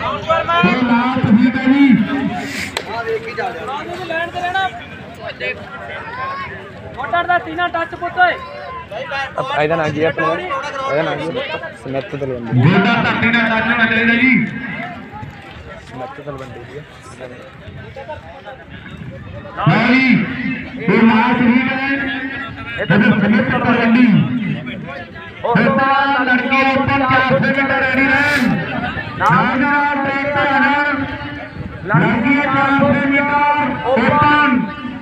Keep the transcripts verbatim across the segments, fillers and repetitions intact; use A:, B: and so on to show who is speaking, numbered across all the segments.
A: touch पुत ਇਹਦਾ ਨਾਂ ਕੀ ਆਪਣਾ ਇਹਦਾ ਨਾਂ ਕੀ ਸਮਿਤ ਤਲਵੰਡੀ ਗੋਡਾ ਧਰਤੀ ਨਾਲ ਟੱਚ ਹੋਣਾ ਚਾਹੀਦਾ ਜੀ ਸਮਿਤ ਤਲਵੰਡੀ ਜੀ ਹਾਂਜੀ ਇਹ ਲਾਸਟ ਹੀ ਹੈ ਇਹ ਤਾਂ ਸਮਿਤ ਤਲਵੰਡੀ ਉਸ ਤੋਂ ਬਾਅਦ ਲੜਕੀਆਂ ਉੱਪਰ ਚਾਰ ਸੌ ਮੀਟਰ ਰੈਡੀ ਰਹਿਣ ਨਾਮ ਨਾਲ ਟ੍ਰੈਕ ਤੇ ਆਣਾ ਲੜਕੀਆਂ ਚਾਰ ਸੌ ਮੀਟਰ ਓਪਨ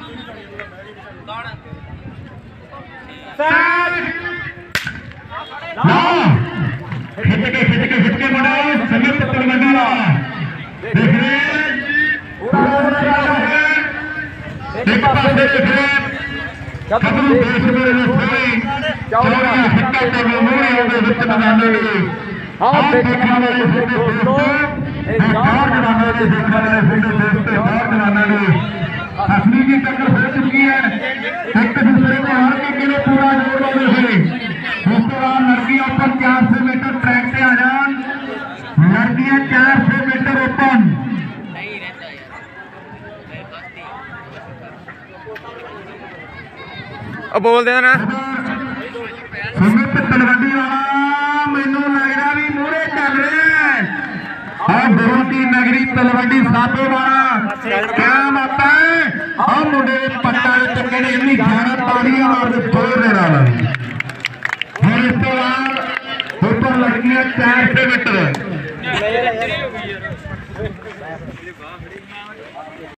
A: खिच के खिच के खिच के बड़ा समित तलवंडी वाला देख रहे एक पासे देख रहे जब हम देश में रहते चौड़ा हिस्सा को मोड़े होंगे विच बनाने हां देखने वाले दोस्तों एक चार जमाने के देखने वाले वीडियो देखते चार जमाने ने असली की टक्कर हो चुकी है एक दूसरे को हर के लिए पूरा जोड़ लगे हुए उस दौरान लड़कियां ओपन चार सौ मीटर ट्रैक से आ जान लड़कियां चार सौ मीटर ओपन अब बोल देना सुमित तलवंडी वाला मैनू लग रहा भी मूहरे चल रहे हैं गुरु की नगरी तलवंडी साबो वाला क्या माता है हम मुंडे पट्टा चक्के ने इतनी ग्यारह तालियां मार के छोड़ दे रहा है और इस दौरान ऊपर लड़कियां चार सौ मीटर